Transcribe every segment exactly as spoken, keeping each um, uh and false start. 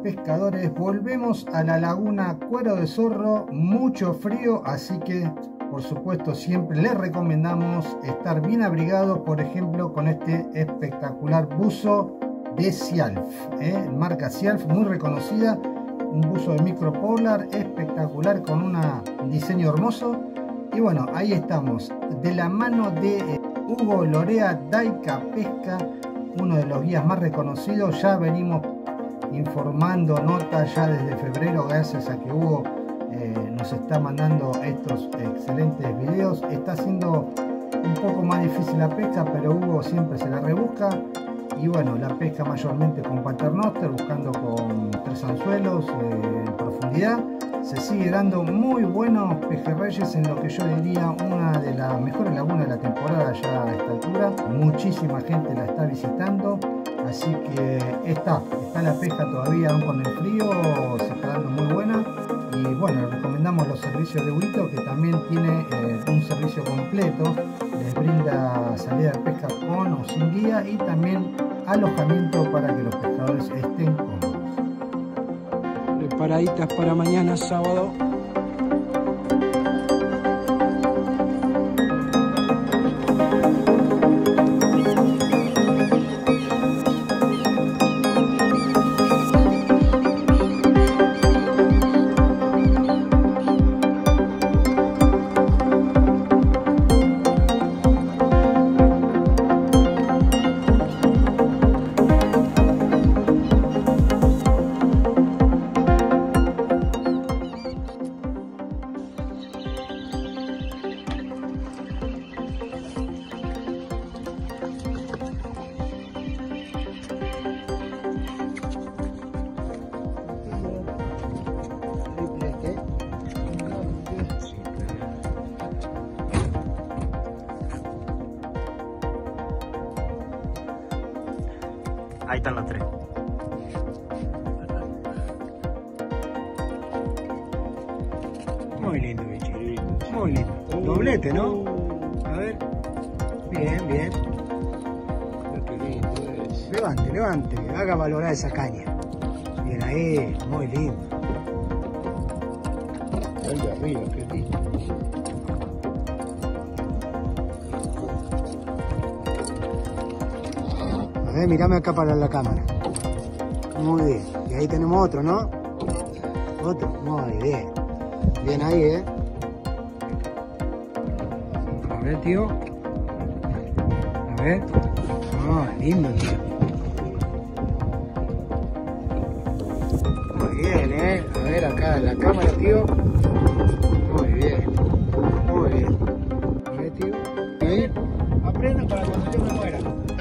pescadores, volvemos a la laguna Cuero de Zorro, mucho frío, así que por supuesto siempre les recomendamos estar bien abrigados, por ejemplo con este espectacular buzo de Sialf, ¿eh? marca Sialf, muy reconocida, un buzo de micropolar espectacular con un diseño hermoso. Y bueno, ahí estamos, de la mano de eh, Hugo Lorea, Daika Pesca, uno de los guías más reconocidos. Ya venimos informando notas ya desde febrero, gracias a que Hugo eh, nos está mandando estos excelentes videos. Está haciendo un poco más difícil la pesca, pero Hugo siempre se la rebusca. Y bueno, la pesca mayormente con paternoster, buscando con tres anzuelos eh, en profundidad. Se sigue dando muy buenos pejerreyes en lo que yo diría una de las mejores lagunas de la temporada ya a esta altura. Muchísima gente la está visitando, así que está, está la pesca todavía aún con el frío, se está dando muy buena. Y bueno, recomendamos los servicios de Huguito, que también tiene eh, un servicio completo, les brinda salida de pesca con o sin guía y también alojamiento para que los pescadores estén cómodos. Preparaditas para mañana sábado. Ahí están los tres. Muy lindo, bicho. Muy lindo. Doblete, ¿no? A ver. Bien, bien. Qué lindo es. Levante, levante. Haga valorar esa caña. Bien ahí. Muy lindo. El de arriba, qué lindo. A ver, mirame acá para la cámara. Muy bien. Y ahí tenemos otro, ¿no? Otro. Muy bien. Bien ahí, ¿eh? A ver, tío. A ver. Ah, lindo, tío. Muy bien, ¿eh? A ver acá en la cámara, tío. Muy bien. Muy bien. A ver, tío. Ahí. Aprenda para cuando yo me muera.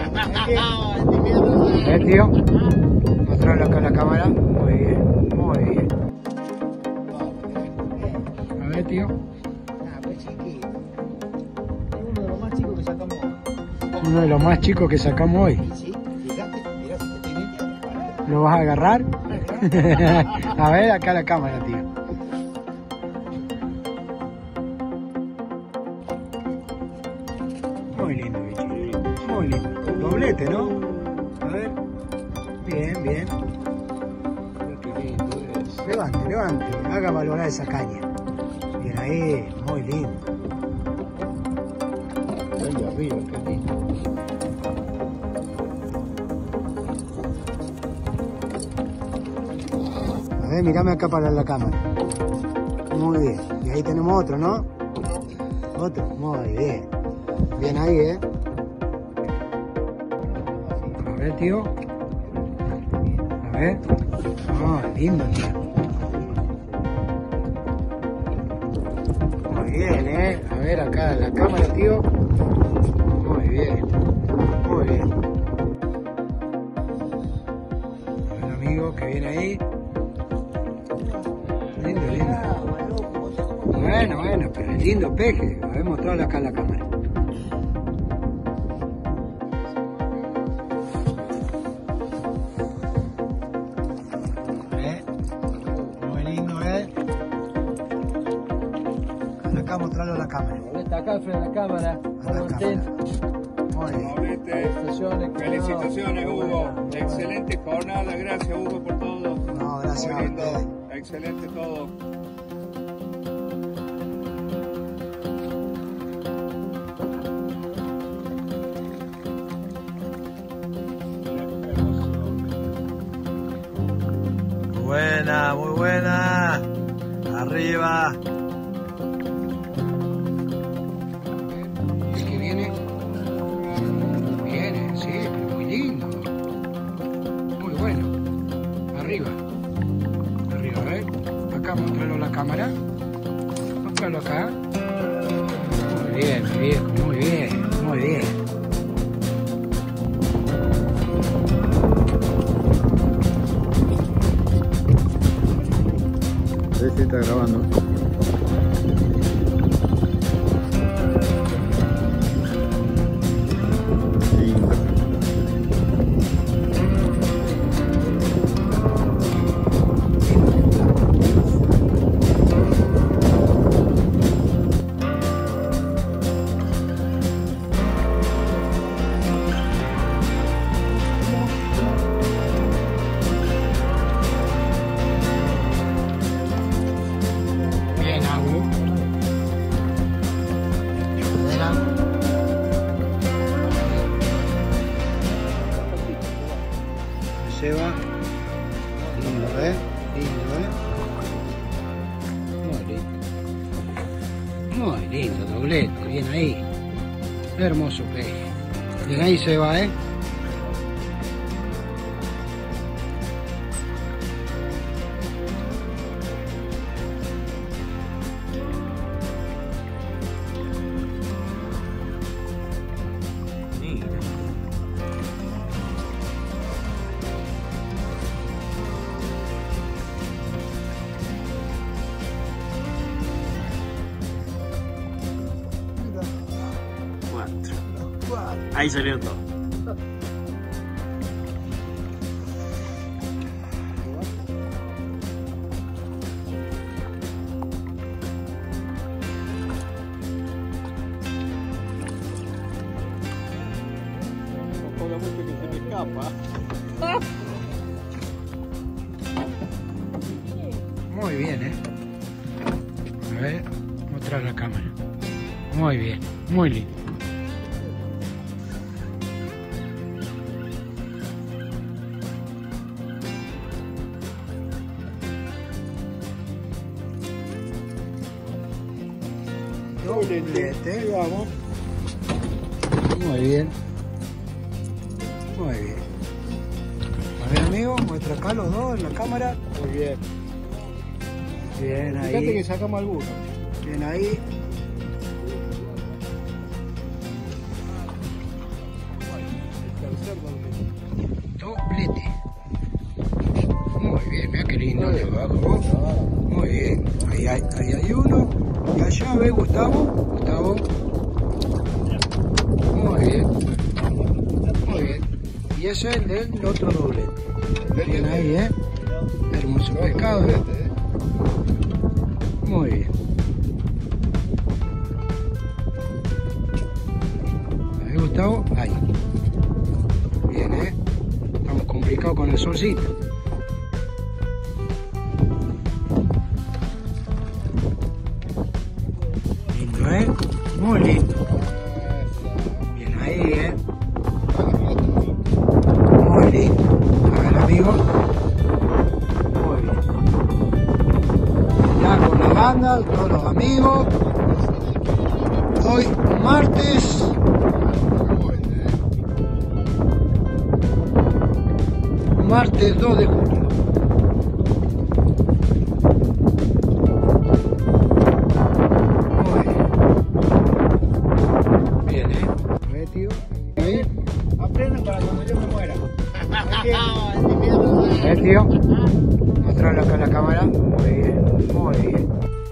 A ver, tío. Mostrarlo acá en la cámara. Muy bien. Muy bien. A ver, tío. Ah, pues chiquito. Es uno de los más chicos que sacamos hoy. Uno de los más chicos que sacamos hoy. Sí, fíjate, mira si te estoy mintiendo. ¿Lo vas a agarrar? A ver, acá la cámara, tío. Muy lindo, bicho. Muy lindo. Doblete, ¿no? A ver. Bien, bien. Qué lindo es. Levante, levante. Haga valorar esa caña. Bien ahí. Muy lindo. El de arriba, qué lindo. A ver, mirame acá para la cámara. Muy bien. Y ahí tenemos otro, ¿no? Otro. Muy bien. Bien ahí, ¿eh? A ver, tío. A ver. Ah, lindo, tío. Muy bien, ¿eh? A ver acá en la cámara, tío. Muy bien. Muy bien. A ver, amigo, que viene ahí. Lindo, lindo. Bueno, bueno, pero es lindo peje. Lo voy a mostrar acá en la cámara. ¿Eh? Muy lindo, ¿eh? Acá mostrarlo a la cámara. Está acá frente a la cámara. A la cámara. Muy bien. Felicitaciones, Hugo. Excelente jornada. Gracias, Hugo, por todo. No, Gracias. Muy lindo, excelente todo. Buena, muy buena. Arriba. ¿El que viene? Viene, sí, pero muy lindo. Muy bueno. Arriba. Arriba, a ver. Acá, mostrarlo a la cámara. Mostrarlo acá. Muy bien, muy bien, muy bien, muy bien. Sí, está grabando. Lindo. Bien, Agu. Cadera. Se va. Lindo, ¿eh? Lindo, ¿eh? Muy lindo. Muy lindo, doblete. Bien ahí. Hermoso pez. Bien ahí se va, ¿eh? Ahí salió todo. Obviamente que se me escapa. Muy bien, ¿eh? A ver, mostrar la cámara. Muy bien, muy lindo. Doblete, vamos. Muy bien. Muy bien. A ver, amigo, muestra acá los dos en la cámara. Muy bien. Bien Fíjate ahí. que sacamos algunos. Bien ahí. El tercer doblete. Doblete. Muy bien, mira qué lindo de abajo. Muy bien. Ahí hay, ahí hay uno. Y allá ve Gustavo. Gustavo. Muy bien. Muy bien. Y ese es el del otro doblete. Bien ahí, ¿eh? Hermoso pescado. ¿Eh? Muy bien. Ahí Gustavo. Ahí. Bien, ¿eh? Estamos complicados con el solcito. Lindo, ¿eh? Muy lindo. Bien ahí, ¿eh? Muy lindo. A ver, amigo. Muy bien. Ya con la banda, todos los amigos. Hoy, martes. Martes dos de julio. Bien, ¿eh? A ver, tío. Ahí. Aprenden para cuando yo me muera. A ver, tío. Mostrarlo acá en la cámara. Muy bien, muy bien.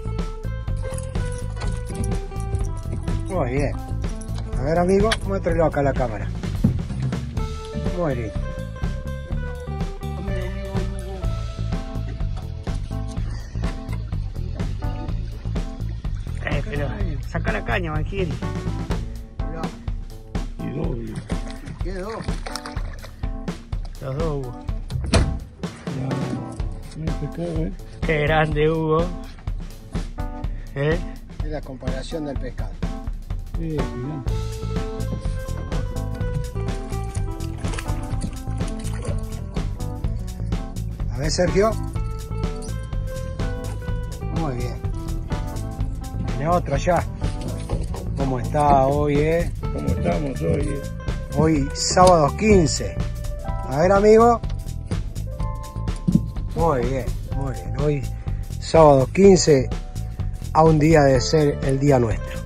Muy bien. A ver, amigo, muéstralo acá en la cámara. Muy bien. Eh, pero saca la caña, Vangieri. Y doble. Quedó. Los dos, Hugo. pescado, ¿eh? Qué grande, Hugo. ¿Eh? Es la comparación del pescado. Sí, gigante. A ver, Sergio. Muy bien. Viene otro allá. ¿Cómo está hoy, eh? ¿Cómo estamos hoy? eh? Hoy sábado quince. A ver, amigo. Muy bien, muy bien. Hoy sábado quince, a un día de ser el día nuestro.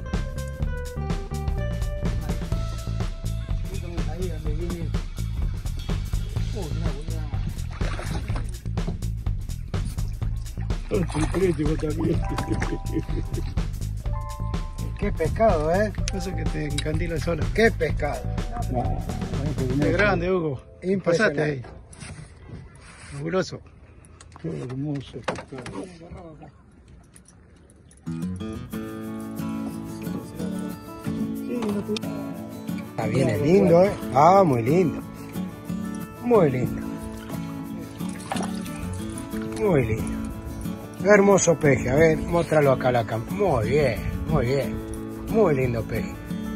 Todo chiquitito también. Qué pescado, ¿eh? Eso que te encandila sola. Qué pescado. Qué grande, Hugo. Pasaste ahí. Impresionante. Fabuloso. Qué hermoso pescado. Está bien, es lindo, ¿eh? Ah, muy lindo. Muy lindo. Muy lindo. Hermoso peje. A ver, muéstralo acá a la cámara. Muy bien, muy bien. Muy lindo peje.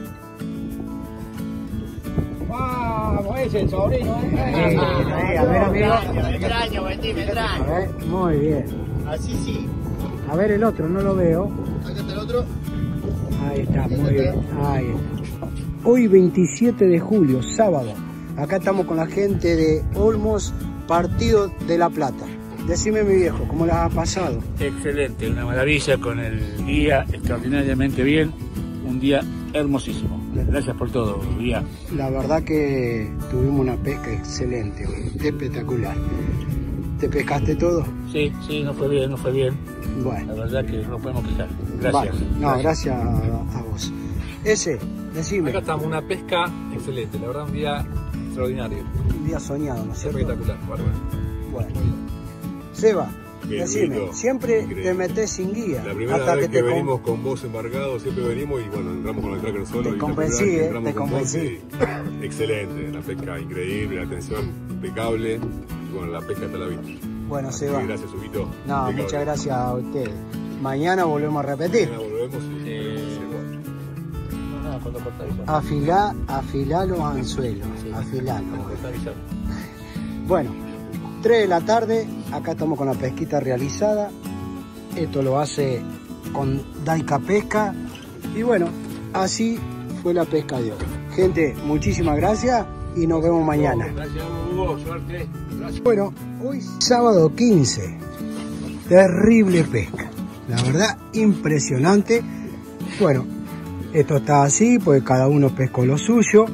Vamos, ese es el sobrino, Sí, ¿eh? ahí, a ver, amigo. Me extraño, Betty, me A extraño. ver, muy bien. Así sí. A ver el otro, no lo veo. Acá está el otro. Ahí está, muy bien. Ahí está. Hoy veintisiete de julio, sábado. Acá estamos con la gente de Olmos, Partido de La Plata. Decime, mi viejo, ¿cómo la ha pasado? Excelente, una maravilla con el guía, extraordinariamente bien, un día hermosísimo. Gracias por todo, guía. La verdad que tuvimos una pesca excelente, espectacular. ¿Te pescaste todo? Sí, sí, no fue bien, no fue bien. Bueno, La verdad que no podemos quejar. Gracias. vale. No, gracias a, a vos. Ese, decime, Acá estamos, una pesca excelente, la verdad un día extraordinario, un día soñado, ¿no es cierto? espectacular, bárbaro. Bueno. Seba, Bien, decime, Huguito. siempre Increíble. te metés sin guía. La primera hasta vez que que, te con- venimos con vos embarcado, siempre venimos y bueno, entramos con el tracker solo. Te y la convencí, primera vez que eh, entramos te con vos, convencí. sí, excelente, la pesca increíble, la atención impecable. Y bueno, la pesca está a la vista. Bueno, Así Seba. que gracias, Huguito. No, Impecable. muchas gracias a ustedes. Mañana volvemos a repetir. Mañana volvemos y Eh, se va. No, no, cuando corta avisar. Afilá, afilá los anzuelos. Afilalo. Corta avisar. Bueno, tres de la tarde, acá estamos con la pesquita realizada. Esto lo hace con Daika Pesca. Y bueno, así fue la pesca de hoy. Gente, muchísimas gracias y nos vemos mañana. Gracias, Hugo, suerte. Bueno, hoy sábado quince. Terrible pesca. La verdad, impresionante. Bueno, esto está así, pues cada uno pescó lo suyo.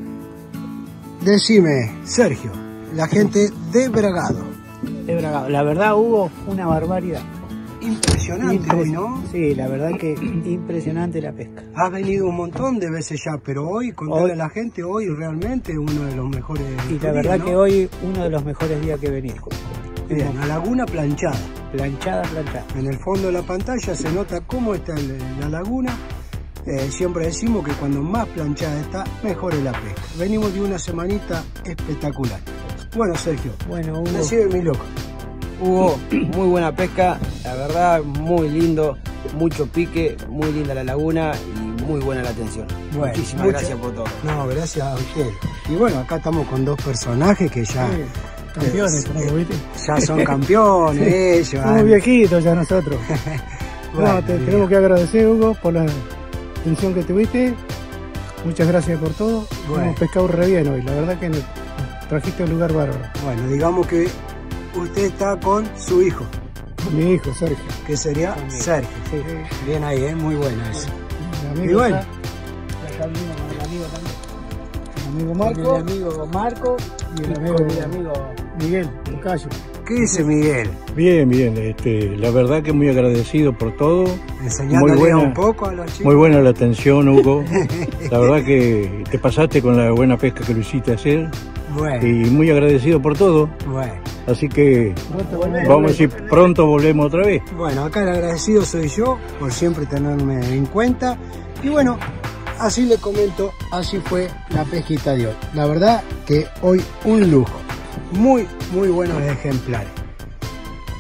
Decime, Sergio, la gente de Bragado. De Bragado. La verdad, Hugo, una barbaridad. Impresionante hoy, ¿no? Sí, la verdad que impresionante la pesca. Has venido un montón de veces ya, pero hoy, contarle Hoy- a la gente, hoy realmente uno de los mejores. Y la días, verdad ¿no? que hoy uno de los mejores días que he venido. Bien, la laguna planchada. Planchada, planchada. En el fondo de la pantalla se nota cómo está el- la laguna. Eh, siempre decimos que cuando más planchada está, mejor es la pesca. Venimos de una semanita espectacular. Bueno, Sergio, Bueno, Hugo, decide mi loco. Hugo, muy buena pesca, la verdad, muy lindo, mucho pique, muy linda la laguna y muy buena la atención. Bueno, Muchísimas mucho- gracias por todo. No, gracias a usted. Y bueno, acá estamos con dos personajes que ya, Campeones, eh, somos, ¿viste? ya son campeones. ellos, Somos han- viejitos ya nosotros. Bueno, No, te bien. tenemos que agradecer, Hugo, por la atención que tuviste. Muchas gracias por todo. Bueno. Hemos pescado re bien hoy, la verdad que nos trajiste a un lugar bárbaro. Bueno, digamos que usted está con su hijo, Mi hijo, Sergio. que sería Sergio. Sí. Bien ahí, ¿eh? Muy buena eso. Mi amigo Y bueno. está- y acá vino con el amigo también. El amigo con Marco el amigo Marco y el y amigo, con el amigo Miguel, el Cayo. ¿Qué dice Miguel? Bien, bien, este, la verdad que muy agradecido por todo, Enseñándole Muy buena. un poco a los chicos. muy buena la atención, Hugo, la verdad que te pasaste con la buena pesca que lo hiciste hacer Bueno, y muy agradecido por todo, bueno. así que Pronto volvemos. vamos a decir, pronto volvemos otra vez. Bueno, acá el agradecido soy yo por siempre tenerme en cuenta. Y bueno, así le comento, así fue la pesquita de hoy. La verdad que hoy un lujo. Muy, muy buenos ejemplares.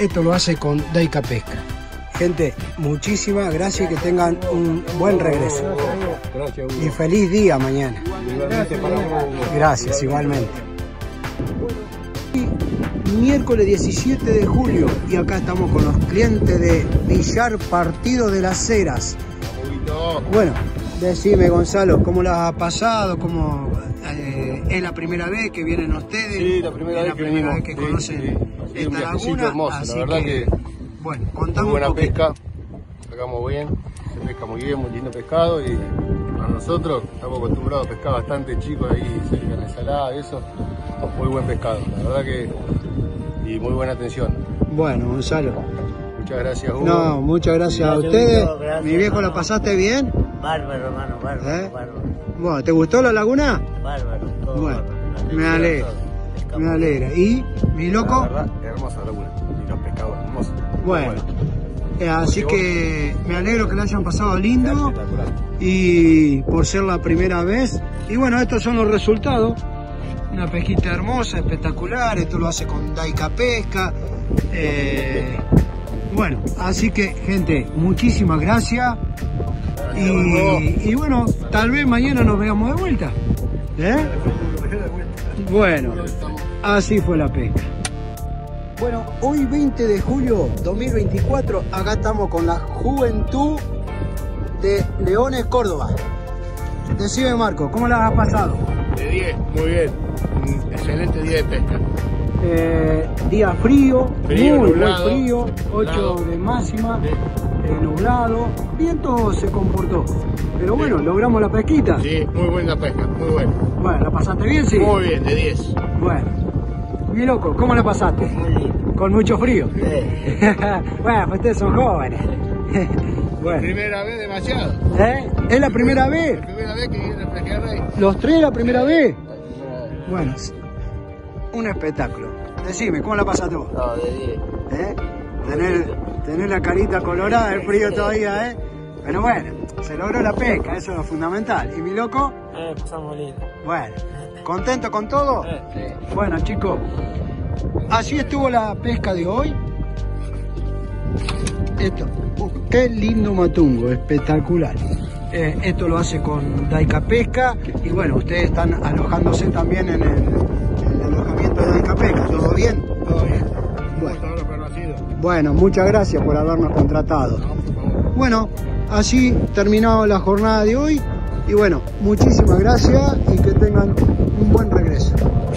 esto lo hace con Daika Pesca. Gente, muchísimas gracias y que tengan un buen regreso. Gracias, Hugo. Y feliz día mañana. Igualmente para vos, Hugo. Gracias, igualmente. Miércoles diecisiete de julio y acá estamos con los clientes de Villar Partido de las Heras. Bueno, decime, Gonzalo, ¿cómo la ha pasado? ¿Cómo, eh, ¿Es la primera vez que vienen ustedes? Sí, la primera, ¿Es vez, la que primera venimos, vez que sí, conocen sí. esta Un viajecito laguna? hermoso, Así la verdad que, que, bueno, muy contamos buena un poquito. pesca, sacamos bien, se pesca muy bien, muy lindo pescado y para nosotros estamos acostumbrados a pescar bastante chicos ahí cerca de la ensalada y eso, muy buen pescado, la verdad que, y muy buena atención. Bueno, Gonzalo. Muchas gracias, Hugo. No, muchas gracias a Gracias, ustedes. Hugo, gracias, Mi viejo, ¿la hermano. pasaste bien? Bárbaro, hermano, bárbaro, ¿Eh? bárbaro, Bueno, ¿te gustó la laguna? bárbaro, todo Bueno, bárbaro. me alegra, me alegra. ¿Y mi loco? La verdad, hermosa laguna y los pescados hermosos. Bueno, eh, así que me alegro que la hayan pasado lindo Espectacular. y por ser la primera vez. Y bueno, estos son los resultados. Una pesquita hermosa, espectacular. Esto lo hace con Daika Pesca. Eh, bueno, así que gente, muchísimas gracias. Y, y bueno, tal vez mañana nos veamos de vuelta. ¿Eh? Bueno, así fue la pesca. Bueno, hoy veinte de julio dos mil veinticuatro, acá estamos con la juventud de Leones, Córdoba. Decime, Marco, ¿cómo la has pasado? De diez, muy bien. Un excelente día de pesca. Eh, día frío, Frío, muy, nublado, muy frío, ocho nublado. de máxima, eh, nublado, viento se comportó. Pero bueno, logramos la pesquita. Sí, muy buena pesca, muy buena. Bueno, ¿la pasaste bien? Sí. Muy bien, de diez. Bueno, mi loco, ¿cómo la pasaste? Con mucho frío. Bueno, pues ustedes son jóvenes. Bueno. Primera vez demasiado. ¿Eh? ¿Es la primera vez? La primera vez que viene el pejerrey. ¿Los tres la primera vez? Bueno, un espectáculo. Decime, ¿cómo la pasaste vos? No, de diez. ¿Eh? Tener, tener la carita colorada, el frío todavía, ¿eh? Pero bueno, se logró la pesca, eso es lo fundamental. ¿Y mi loco? Eh, pasamos lindo. Bueno, ¿contento con todo? Eh, sí. Bueno, chicos, así estuvo la pesca de hoy. Esto, uh, qué lindo matungo, espectacular. Eh, esto lo hace con Daika Pesca y bueno, ustedes están alojándose también en el, en el alojamiento de Daika Pesca, ¿todo bien? Todo bien. Bueno. Todo lo conocido. Bueno, muchas gracias por habernos contratado. Bueno, así terminado la jornada de hoy y bueno, muchísimas gracias y que tengan un buen regreso.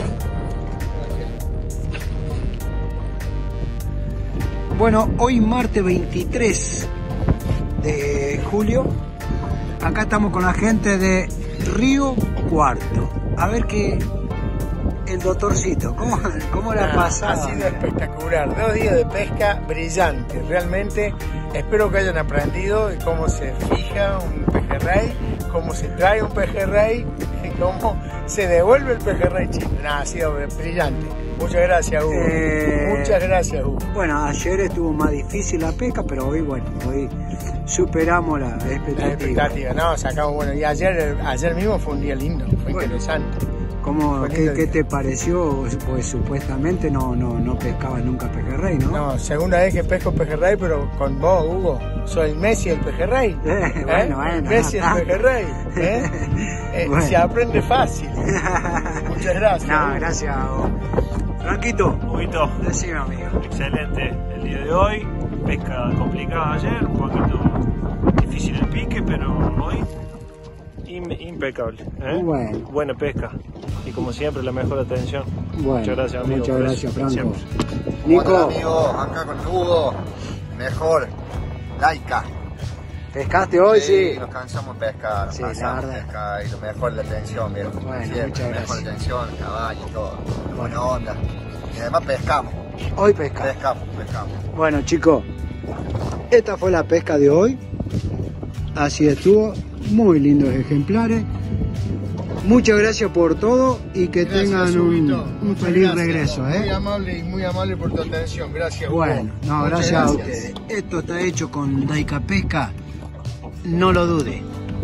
Bueno, hoy martes veintitrés de julio, acá estamos con la gente de Río Cuarto. A ver qué, el doctorcito, ¿cómo, cómo la pasa? Ha sido espectacular, dos días de pesca brillante, realmente espero que hayan aprendido de cómo se fija un pejerrey, cómo se trae un pejerrey y cómo se devuelve el pejerrey chico. Nada, ha sido brillante. Muchas gracias, Hugo. Eh, Muchas gracias, Hugo. Bueno, ayer estuvo más difícil la pesca, pero hoy, bueno, hoy superamos la expectativa. La expectativa, no, sacamos, bueno, y ayer, ayer mismo fue un día lindo, fue Bueno. interesante. ¿Cómo, Fue qué, lindo qué día. te pareció? Pues supuestamente no, no, no pescaba nunca pejerrey, ¿no? No, segunda vez que pesco pejerrey, pero con vos, Hugo. Soy el Messi del pejerrey. Eh, bueno, bueno, El Messi no del tanto. pejerrey. ¿eh? Eh, Bueno. Se aprende fácil. Muchas gracias. No, Hugo. gracias a vos. Franquito, Huguito, decime, amigo. excelente el día de hoy. Pesca complicada ayer, un poquito difícil el pique, pero hoy im- impecable. ¿eh? Bueno. Buena pesca y como siempre la mejor atención. Bueno, muchas gracias, amigo. muchas por gracias, eso, Franco. siempre. Nico, amigos, acá con Hugo, mejor, Daika. ¿pescaste hoy? Sí. Nos cansamos de pescar, nos Sí, la cansamos de verdad. pescar y lo mejor la atención, viejo. Bueno, Siempre, muchas mejor gracias. atención, caballo, todo, buena onda. Y además pescamos, Hoy pesca. pescamos, pescamos. Bueno, chicos, esta fue la pesca de hoy. Así estuvo, muy lindos ejemplares. Muchas gracias por todo y que Gracias, tengan un, Huguito. un Muchas feliz gracias. regreso. Muy ¿eh? amable y muy amable por tu atención. Gracias, Hugo. Bueno, no, Muchas gracias, a ustedes. Esto está hecho con Daika Pesca, no lo dude.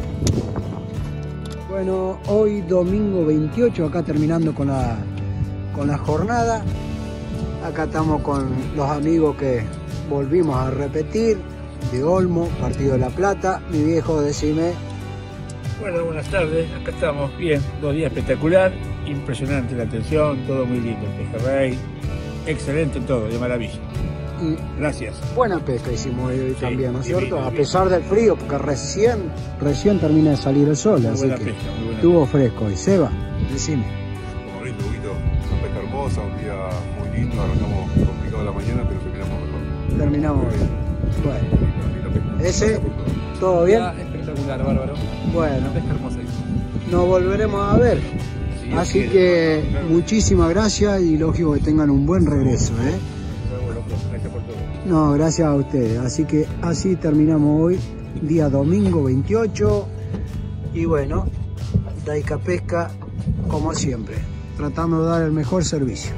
Bueno, hoy domingo veintiocho, acá terminando con la, con la jornada. Acá estamos con los amigos que volvimos a repetir, de Olmo, Partido de La Plata. Mi viejo, decime. Bueno, buenas tardes, acá estamos, bien, dos días espectacular, impresionante la atención, todo muy lindo, el pejerrey, excelente todo, de maravilla. Y gracias. Buena pesca hicimos hoy sí, también, ¿no es cierto? Bien, a bien. pesar del frío, porque recién, recién termina de salir el sol, Muy así buena que pesca, muy buena estuvo fresco hoy. Seba, decime. Como lindo, Huguito, una pesca hermosa, un día muy lindo, arrancamos complicado la mañana, pero terminamos mejor. Terminamos bien. Bueno, ese, ¿todo bien? Ya, espectacular, bárbaro. Bueno, Una pesca hermosa. nos volveremos a ver. Sí, Así sí, que muchísimas gracias y lógico que tengan un buen regreso, ¿eh? Gracias por todo. No, gracias a ustedes. Así que así terminamos hoy, día domingo veintiocho. Y bueno, Daica Pesca, como siempre, tratando de dar el mejor servicio.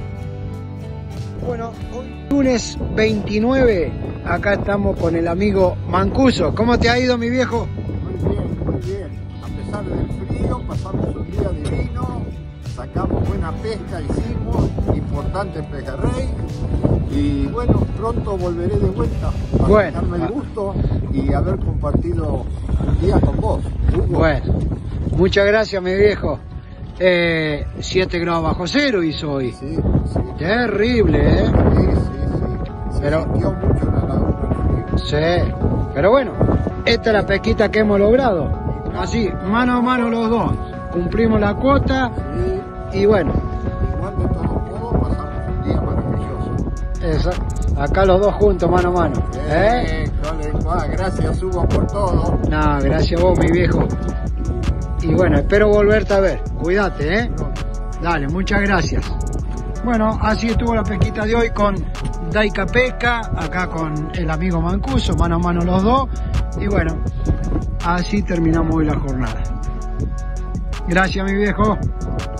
Bueno, hoy lunes veintinueve, acá estamos con el amigo Mancuso. ¿Cómo te ha ido, mi viejo? Muy bien, muy bien. A pesar del frío, pasamos un día divino, sacamos buena pesca, hicimos, importante pejerrey. Y bueno, pronto volveré de vuelta para Bueno. darme el gusto y haber compartido un día con vos, Hugo. Bueno, muchas gracias, mi viejo. Eh, siete grados bajo cero hizo hoy. Sí, sí. Terrible, ¿eh? Sí, sí, sí. Se Pero- sintió mucho en la laguna. Sí, pero bueno, esta es la pesquita que hemos logrado. Así, mano a mano los dos. Cumplimos la cuota y bueno, Igual de todo modo, pasamos un día maravilloso. esa- acá los dos juntos, mano a mano. ¿Eh? Eh, cole, ah, gracias, Hugo, por todo. No, gracias a vos, mi viejo. Y bueno, espero volverte a ver. Cuídate, ¿eh? Dale, muchas gracias. Bueno, así estuvo la pesquita de hoy con Daica Pesca, acá con el amigo Mancuso, mano a mano los dos. Y bueno, así terminamos hoy la jornada. Gracias, mi viejo.